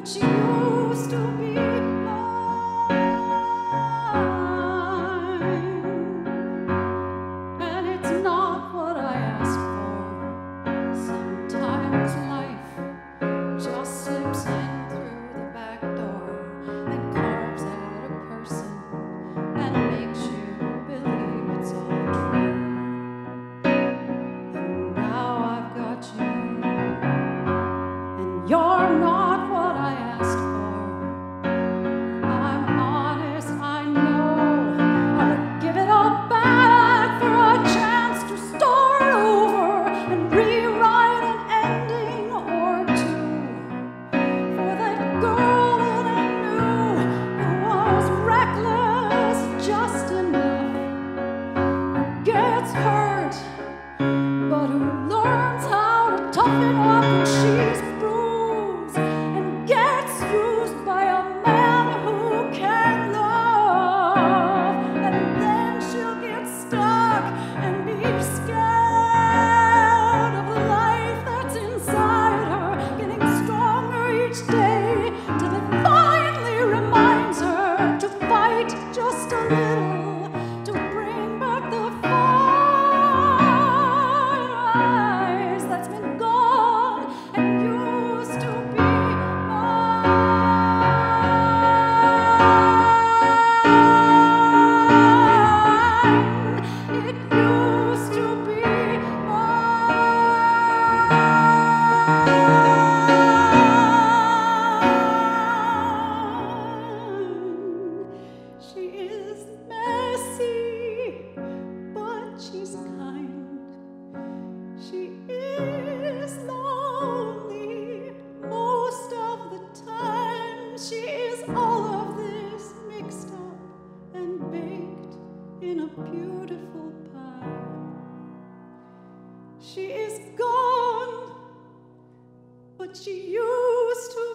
but she used to be mine. And it's not what I asked for. Sometimes life just slips in through the back door and carves out a person and makes you believe it's all true. And now I've got you, and you're not what I asked for. I'm honest, I know. I would give it all back for a chance to start over and rewrite an ending or two. For that girl that I knew who was reckless just enough, who gets hurt, but who learns how to toughen up when she's bruised and gets used by a man who can love. And then she'll get stuck and be scared of the life that's inside her, getting stronger each day till it finally reminds her to fight just a little to bring back the fire that's been gone and used to be mine. It used to be mine. She is messy, but she's kind. She is lonely most of the time. She is all of this mixed up and baked in a beautiful pie. She is gone, but she used to